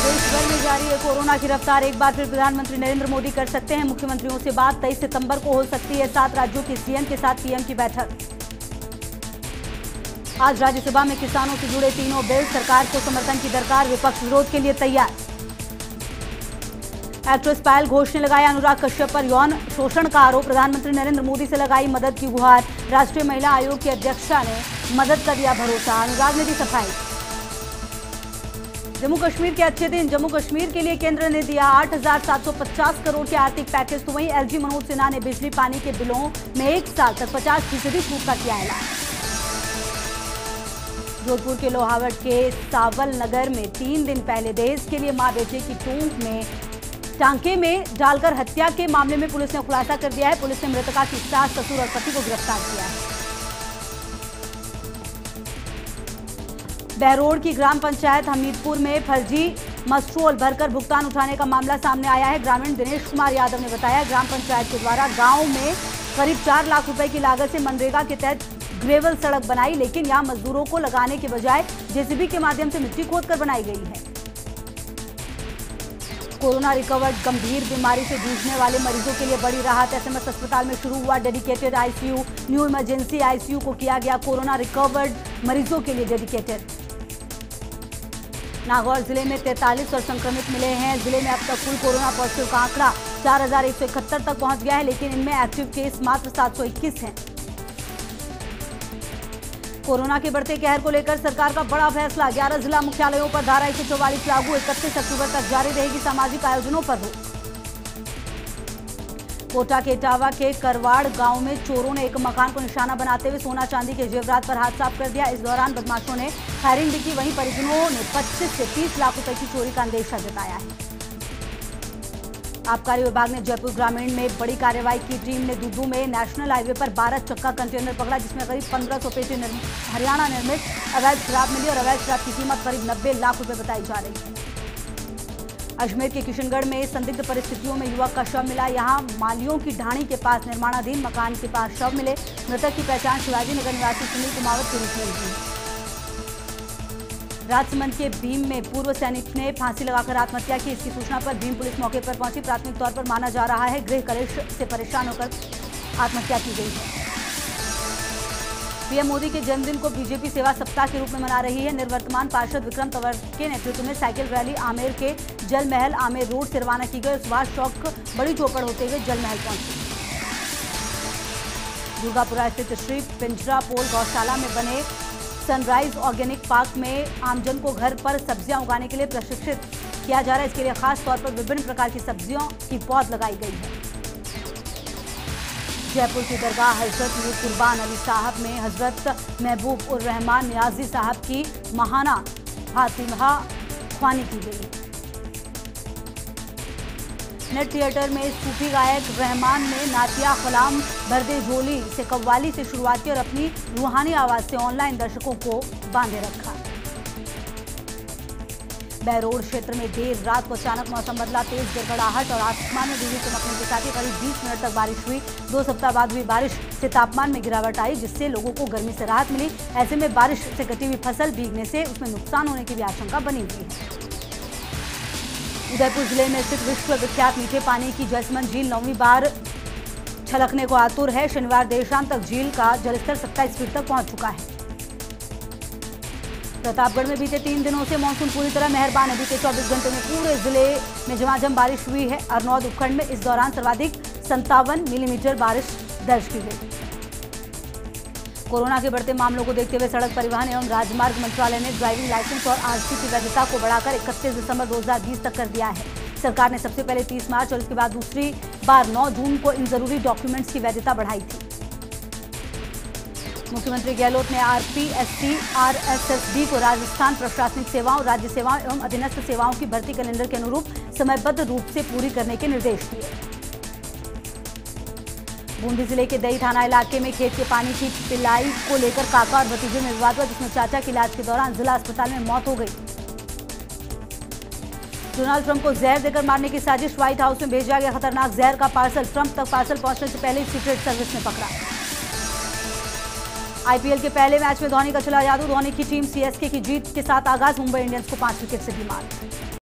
देश भर में जारी है कोरोना की रफ्तार। एक बार फिर प्रधानमंत्री नरेंद्र मोदी कर सकते हैं मुख्यमंत्रियों से बात। 23 सितंबर को हो सकती है 7 राज्यों के सीएम के साथ पीएम की बैठक। आज राज्यसभा में किसानों से जुड़े तीनों बिल, सरकार को समर्थन की दरकार, विपक्ष विरोध के लिए तैयार। एक्ट्रेस पायल घोष ने लगाया अनुराग कश्यप पर यौन शोषण का आरोप, प्रधानमंत्री नरेंद्र मोदी से लगाई मदद की गुहार। राष्ट्रीय महिला आयोग की अध्यक्षा ने मदद का दिया भरोसा, अनुराग ने दी सफाई। जम्मू कश्मीर के अच्छे दिन, जम्मू कश्मीर के लिए केंद्र ने दिया 8,750 करोड़ के आर्थिक पैकेज। तो वहीं एलजी मनोज सिन्हा ने बिजली पानी के बिलों में 1 साल तक 50% छूट का किया ऐलान। जोधपुर के लोहावट के सावल नगर में 3 दिन पहले दहेज के लिए मां बेटे की टांके में डालकर हत्या के मामले में पुलिस ने खुलासा कर दिया है। पुलिस ने मृतका की सास, ससुर और पति को गिरफ्तार किया है। बहरोड की ग्राम पंचायत हमीदपुर में फर्जी मस्ट्रोल भरकर भुगतान उठाने का मामला सामने आया है। ग्रामीण दिनेश कुमार यादव ने बताया, ग्राम पंचायत के द्वारा गांव में करीब 4 लाख रुपए की लागत से मनरेगा के तहत ग्रेवल सड़क बनाई, लेकिन यहां मजदूरों को लगाने के बजाय जेसीबी के माध्यम से मिट्टी खोदकर बनाई गई है। कोरोना रिकवर्ड गंभीर बीमारी से जूझने वाले मरीजों के लिए बड़ी राहत। एसएमएस अस्पताल में शुरू हुआ dedicated ICU. New emergency ICU को किया गया कोरोना रिकवर्ड मरीजों के लिए डेडिकेटेड। नागौर जिले में 43 और संक्रमित मिले हैं। जिले में अब तक कुल कोरोना पॉजिटिव का आंकड़ा 4,171 तक पहुंच गया है, लेकिन इनमें एक्टिव केस मात्र 721 हैं। कोरोना के बढ़ते कहर को लेकर सरकार का बड़ा फैसला। 11 जिला मुख्यालयों पर धारा 144 लागू। 31 अक्टूबर तक जारी रहेगी सामाजिक आयोजनों पर रोक। कोटा के इटावा के करवाड़ गांव में चोरों ने एक मकान को निशाना बनाते हुए सोना चांदी के जेवरात पर हाथ साफ कर दिया। इस दौरान बदमाशों ने फायरिंग भी की। वहीं परिजनों ने 25 से 30 लाख रुपए की चोरी का अंदेशा जताया है। आबकारी विभाग ने जयपुर ग्रामीण में बड़ी कार्रवाई की। टीम ने दूदू में नेशनल हाईवे पर 12 चक्का कंटेनर पकड़ा, जिसमें करीब 1500 पेटी हरियाणा निर्मित अवैध शराब मिली और अवैध शराब की कीमत करीब 90 लाख रुपए बताई जा रही है। अजमेर के किशनगढ़ में संदिग्ध परिस्थितियों में युवक का शव मिला। यहां मालियों की ढाणी के पास निर्माणाधीन मकान के पास शव मिले। मृतक की पहचान शिवाजी नगर निवासी सुनील कुमावत के रूप में हुई। राजसमंद के भीम में पूर्व सैनिक ने फांसी लगाकर आत्महत्या की। इसकी सूचना पर भीम पुलिस मौके पर पहुंची। प्राथमिक तौर पर माना जा रहा है गृह कलेश से परेशान होकर आत्महत्या की गई है। पीएम मोदी के जन्मदिन को बीजेपी सेवा सप्ताह के रूप में मना रही है। निवर्तमान पार्षद विक्रम तंवर के नेतृत्व में साइकिल रैली आमेर के जल महल आमेर रोड से रवाना की गई। सुभाष चौक बड़ी चौपड़ होते हुए जल महल पहुंची। दुर्गापुरा स्थित श्री पिंजरा पोल गौशाला में बने सनराइज ऑर्गेनिक पार्क में आमजन को घर पर सब्जियां उगाने के लिए प्रशिक्षित किया जा रहा है। इसके लिए खास तौर पर विभिन्न प्रकार की सब्जियों की पौध लगाई गई है। जयपुर की दरगाह हजरत मीर कुर्बान अली साहब में हजरत महबूब उर रहमान नियाजी साहब की महाना फातिहा ख्वानी की गई। नेट थिएटर में सूफी गायक रहमान ने नातिया खलाम बर्दे झोली से कव्वाली से शुरुआत की और अपनी रूहानी आवाज से ऑनलाइन दर्शकों को बांधे रखा। बहरोड क्षेत्र में देर रात को अचानक मौसम बदला। तेज गड़गड़ाहट और आसमान में बिजली चमकने के साथ ही करीब 20 मिनट तक बारिश हुई। 2 सप्ताह बाद हुई बारिश से तापमान में गिरावट आई, जिससे लोगों को गर्मी से राहत मिली। ऐसे में बारिश से कटी हुई फसल भीगने से उसमें नुकसान होने की भी आशंका बनी हुई है। उदयपुर जिले में स्थित विश्व विख्यात मीठे पानी की जसमंद झील 9वीं बार छलकने को आतुर है। शनिवार देर शाम तक झील का जलस्तर 27 फीट तक पहुंच चुका है। प्रतापगढ़ में बीते 3 दिनों से मानसून पूरी तरह मेहरबान है। बीते 24 घंटे में पूरे जिले में झमाझम बारिश हुई है। अरनौद उपखंड में इस दौरान सर्वाधिक 57 मिलीमीटर बारिश दर्ज की गई। कोरोना के बढ़ते मामलों को देखते हुए सड़क परिवहन एवं राजमार्ग मंत्रालय ने ड्राइविंग लाइसेंस और आरसी की वैधता को बढ़ाकर 31 दिसंबर 2020 तक कर दिया है। सरकार ने सबसे पहले 30 मार्च और इसके बाद दूसरी बार 9 जून को इन जरूरी डॉक्यूमेंट्स की वैधता बढ़ाई थी। मुख्यमंत्री गहलोत ने आरपीएससी आरएसएसबी को राजस्थान प्रशासनिक सेवाओं, राज्य सेवाओं एवं अधीनस्थ सेवाओं की भर्ती कैलेंडर के अनुरूप समयबद्ध रूप से पूरी करने के निर्देश दिए। बूंदी जिले के दही थाना इलाके में खेत के पानी की पिलाई को लेकर काका और भतीजे में विवाद हुआ, जिसमें चाचा के इलाज के दौरान जिला अस्पताल में मौत हो गई। डोनाल्ड ट्रंप को जहर देकर मारने की साजिश, व्हाइट हाउस में भेजा गया खतरनाक जहर का पार्सल। ट्रंप तक पार्सल पहुंचने से पहले सीक्रेट सर्विस ने पकड़ा। आईपीएल के पहले मैच में धोनी का चला जादू। धोनी की टीम सीएसके की जीत के साथ आगाज। मुंबई इंडियंस को 5 विकेट से दी मात।